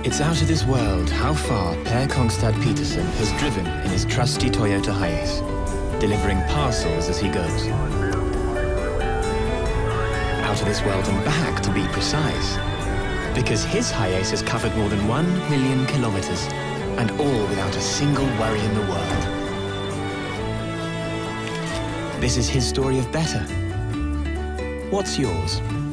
It's out of this world how far Per Kongstad Peterson has driven in his trusty Toyota Hiace, delivering parcels as he goes. Out of this world and back, to be precise, because his Hiace has covered more than 1 million kilometers, and all without a single worry in the world. This is his story of better. What's yours?